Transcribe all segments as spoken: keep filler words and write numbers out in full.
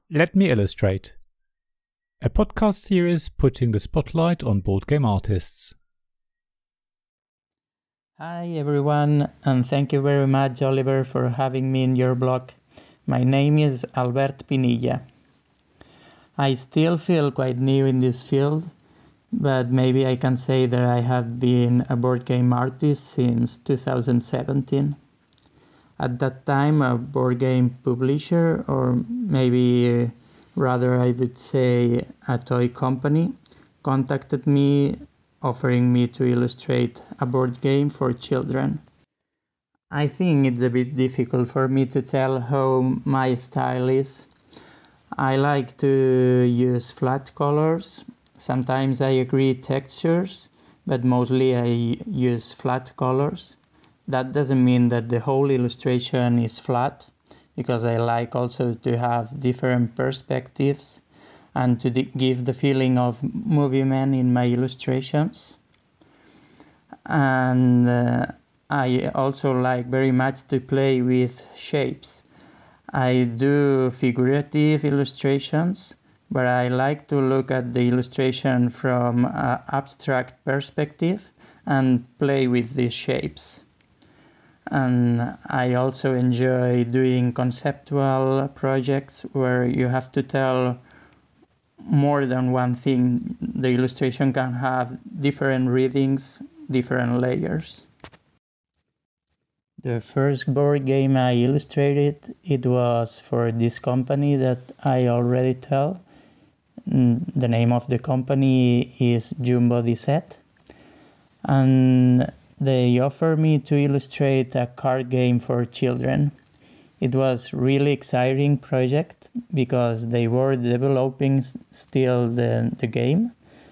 Let Me Illustrate, a podcast series putting the spotlight on board game artists. Hi everyone, and thank you very much, Oliver, for having me in your blog. My name is Albert Pinilla. I still feel quite new in this field, but maybe I can say that I have been a board game artist since two thousand seventeen. At that time, a board game publisher, or maybe rather I would say a toy company, contacted me offering me to illustrate a board game for children. I think it's a bit difficult for me to tell how my style is. I like to use flat colors. Sometimes I agree textures, but mostly I use flat colors. That doesn't mean that the whole illustration is flat, because I like also to have different perspectives and to give the feeling of movement in my illustrations. And uh, I also like very much to play with shapes. I do figurative illustrations, but I like to look at the illustration from an abstract perspective and play with these shapes. And I also enjoy doing conceptual projects where you have to tell more than one thing. The illustration can have different readings, different layers. The first board game I illustrated, it was for this company that I already tell. The name of the company is Jumbo Disset. And they offered me to illustrate a card game for children. It was really exciting project because they were developing still the, the game.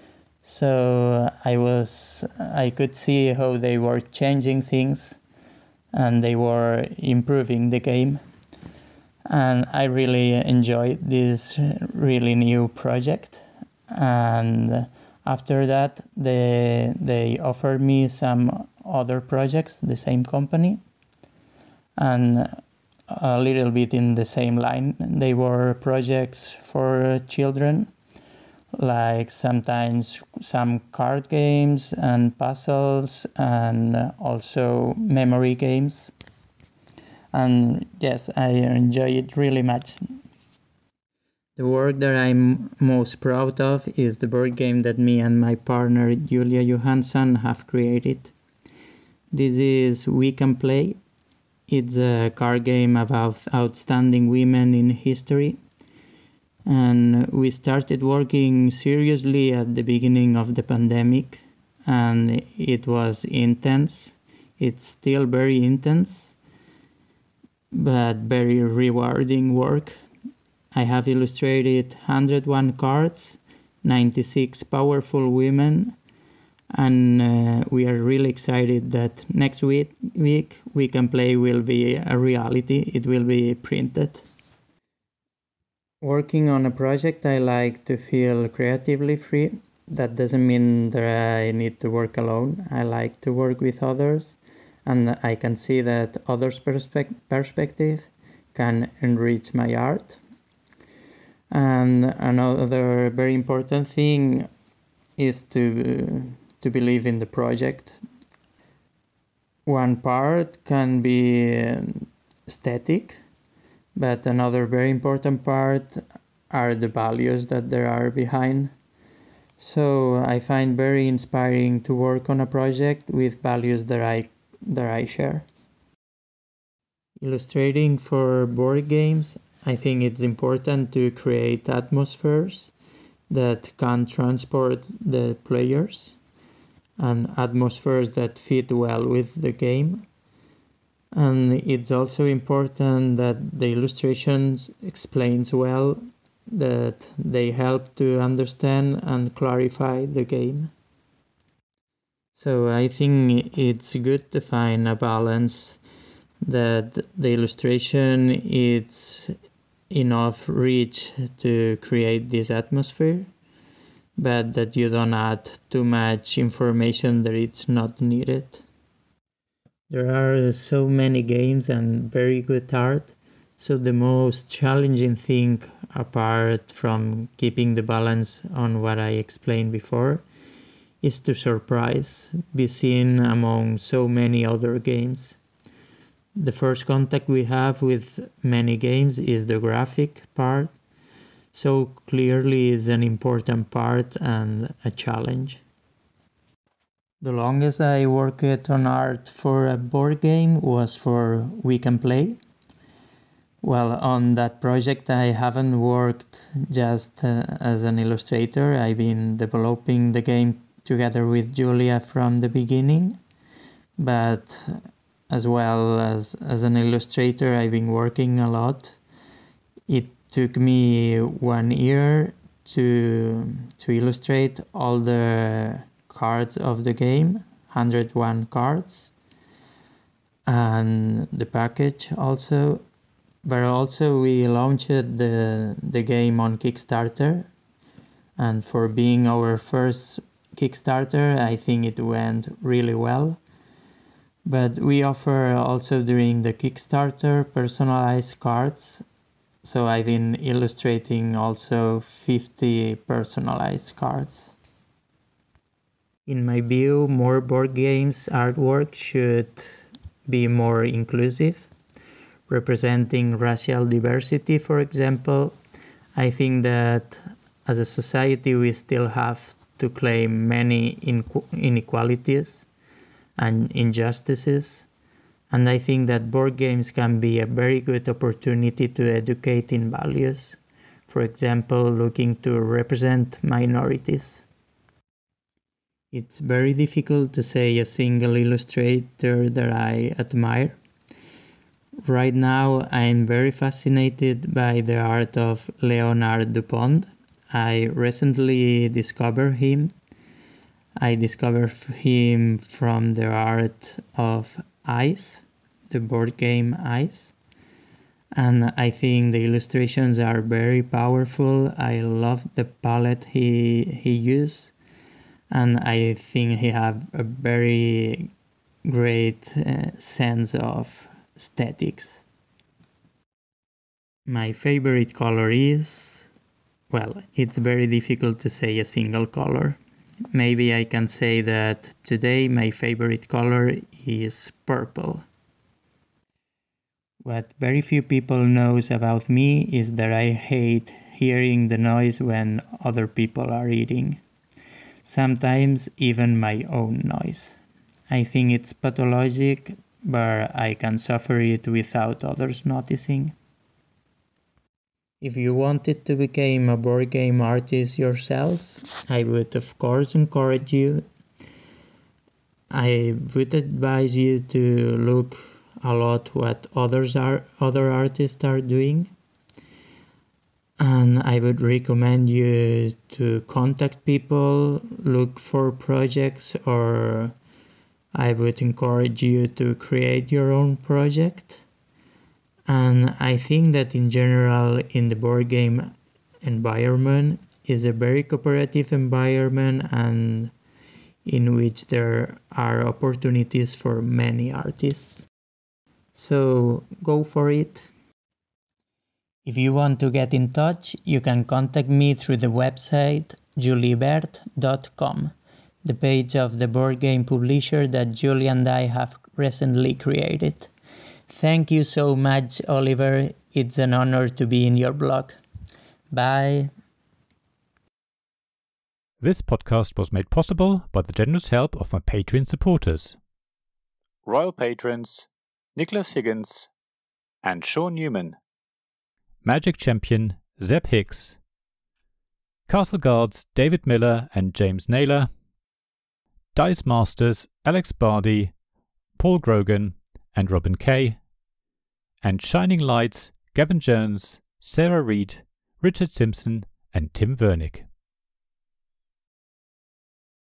So I was I could see how they were changing things and they were improving the game. And I really enjoyed this really new project. And after that, they, they offered me some other projects, the same company, and a little bit in the same line. They were projects for children, like sometimes some card games and puzzles and also memory games. And yes, I enjoy it really much. The work that I'm most proud of is the board game that me and my partner Julia Johansson have created. This is We Can Play. It's a card game about outstanding women in history. And we started working seriously at the beginning of the pandemic, and it was intense. It's still very intense, but very rewarding work. I have illustrated one hundred one cards, ninety-six powerful women, and uh, we are really excited that next week, week We Can Play will be a reality. It will be printed. Working on a project, I like to feel creatively free. That doesn't mean that I need to work alone. I like to work with others, and I can see that others' perspe- perspective can enrich my art. And another very important thing is to to believe in the project. One part can be static, but another very important part are the values that there are behind. So I find very inspiring to work on a project with values that I that I share. Illustrating for board games, I think it's important to create atmospheres that can transport the players and atmospheres that fit well with the game. And it's also important that the illustrations explains well, that they help to understand and clarify the game. So I think it's good to find a balance, that the illustration is enough reach to create this atmosphere, but that you don't add too much information that it's not needed. There are so many games and very good art, So the most challenging thing, apart from keeping the balance on what I explained before, is to surprise, be seen among so many other games. The first contact we have with many games is the graphic part, so clearly is an important part and a challenge. The longest I worked on art for a board game was for We Can Play. Well, on that project I haven't worked just uh, as an illustrator. I've been developing the game together with Julia from the beginning, but as well as, as an illustrator I've been working a lot. It took me one year to, to illustrate all the cards of the game, one hundred one cards, and the package also. But also we launched the, the game on Kickstarter, and for being our first Kickstarter, I think it went really well. But we offer also during the Kickstarter personalized cards, so I've been illustrating also fifty personalized cards. In my view, more board games artwork should be more inclusive, representing racial diversity, for example. I think that as a society we still have to claim many inequalities and injustices, and I think that board games can be a very good opportunity to educate in values, for example, looking to represent minorities. It's very difficult to say a single illustrator that I admire. Right now, I'm very fascinated by the art of Leonard Dupont. I recently discovered him. I discovered him from the art of Ice, the board game Ice. And I think the illustrations are very powerful. I love the palette he, he used. And I think he has a very great uh, sense of aesthetics. My favorite color is, well, it's very difficult to say a single color. Maybe I can say that today my favorite color is purple. What very few people knows about me is that I hate hearing the noise when other people are eating. Sometimes even my own noise. I think it's pathologic, but I can suffer it without others noticing. If you wanted to become a board game artist yourself, I would of course encourage you. I would advise you to look a lot what others are, other artists are doing. And I would recommend you to contact people, look for projects, or I would encourage you to create your own project. And I think that in general, in the board game environment is a very cooperative environment and in which there are opportunities for many artists. So go for it. If you want to get in touch, you can contact me through the website julibert dot com, the page of the board game publisher that Julie and I have recently created. Thank you so much, Oliver. It's an honor to be in your blog. Bye. This podcast was made possible by the generous help of my Patreon supporters. Royal Patrons Nicholas Higgins and Sean Newman. Magic Champion Zeb Hicks. Castle Guards David Miller and James Naylor. Dice Masters Alex Bardi, Paul Grogan and Robin Kay. And Shining Lights Gavin Jones, Sarah Reed, Richard Simpson and Tim Vernick.